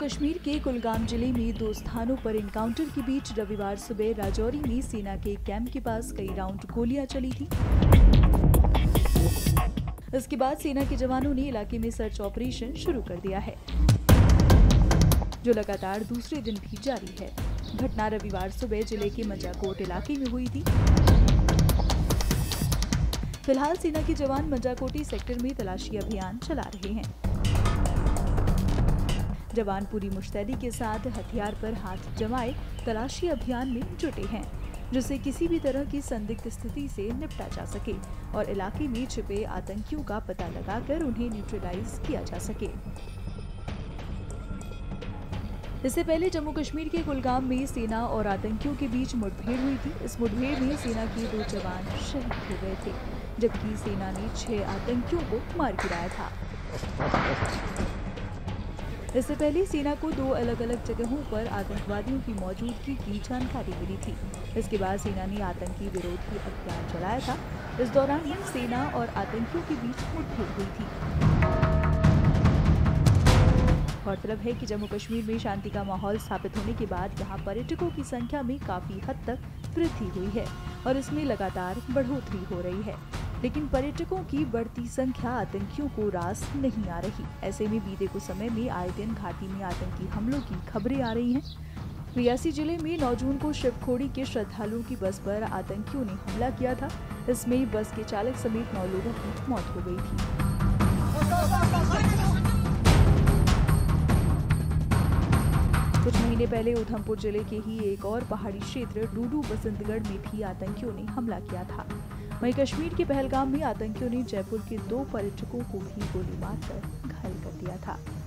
कश्मीर के कुलगाम जिले में दो स्थानों पर एनकाउंटर के बीच रविवार सुबह राजौरी में सेना के कैंप के पास कई राउंड गोलियां चली थी। इसके बाद सेना के जवानों ने इलाके में सर्च ऑपरेशन शुरू कर दिया है, जो लगातार दूसरे दिन भी जारी है। घटना रविवार सुबह जिले के मंजाकोट इलाके में हुई थी। फिलहाल सेना के जवान मंजाकोटी सेक्टर में तलाशी अभियान चला रहे हैं। जवान पूरी मुस्तैदी के साथ हथियार पर हाथ जमाए तलाशी अभियान में जुटे हैं, जिससे किसी भी तरह की संदिग्ध स्थिति से निपटा जा सके और इलाके में छिपे आतंकियों का पता लगाकर उन्हें न्यूट्रलाइज किया जा सके। इससे पहले जम्मू कश्मीर के कुलगाम में सेना और आतंकियों के बीच मुठभेड़ हुई थी। इस मुठभेड़ में सेना के 2 जवान शहीद हो गए थे, जबकि सेना ने 6 आतंकियों को मार गिराया था। इससे पहले सेना को 2 अलग अलग जगहों पर आतंकवादियों की मौजूदगी की जानकारी मिली थी। इसके बाद सेना ने आतंकी विरोधी अभियान चलाया था। इस दौरान ही सेना और आतंकियों के बीच मुठभेड़ हुई थी। गौरतलब है कि जम्मू कश्मीर में शांति का माहौल स्थापित होने के बाद यहाँ पर्यटकों की संख्या में काफी हद तक वृद्धि हुई है और इसमें लगातार बढ़ोतरी हो रही है। लेकिन पर्यटकों की बढ़ती संख्या आतंकियों को रास नहीं आ रही। ऐसे में बीते कुछ समय में आए दिन घाटी में आतंकी हमलों की खबरें आ रही हैं। रियासी जिले में 9 जून को शिवखोड़ी के श्रद्धालुओं की बस पर आतंकियों ने हमला किया था। इसमें बस के चालक समेत 9 लोगों की मौत हो गई थी। कुछ महीने पहले उधमपुर जिले के ही एक और पहाड़ी क्षेत्र डूडू बसंतगढ़ में भी आतंकियों ने हमला किया था। वहीं कश्मीर के पहलगाम में आतंकियों ने जयपुर के 2 पर्यटकों को भी गोली मारकर घायल कर दिया था।